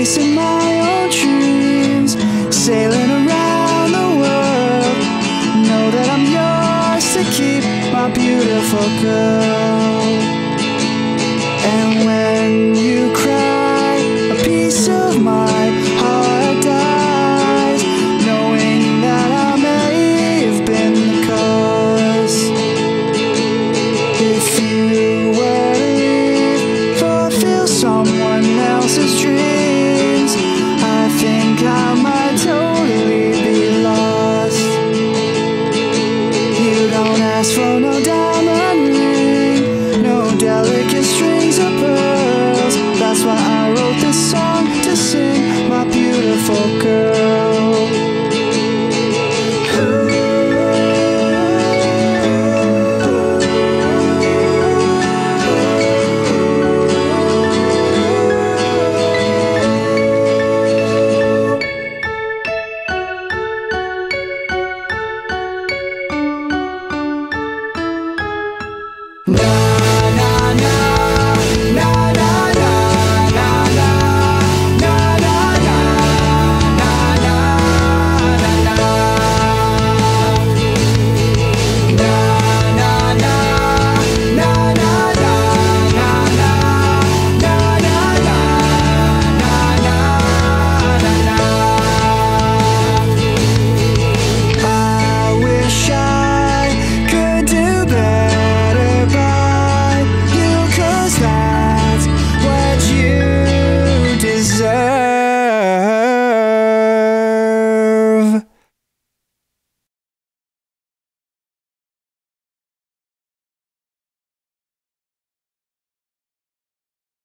chasing my own dreams, sailing around the world. Know that I'm yours to keep, my beautiful girl. And when you cry, a piece of my heart dies, knowing that I may have been the cause. If you were to leave, fulfill someone else's dreams, I think I might totally be lost. You don't ask for no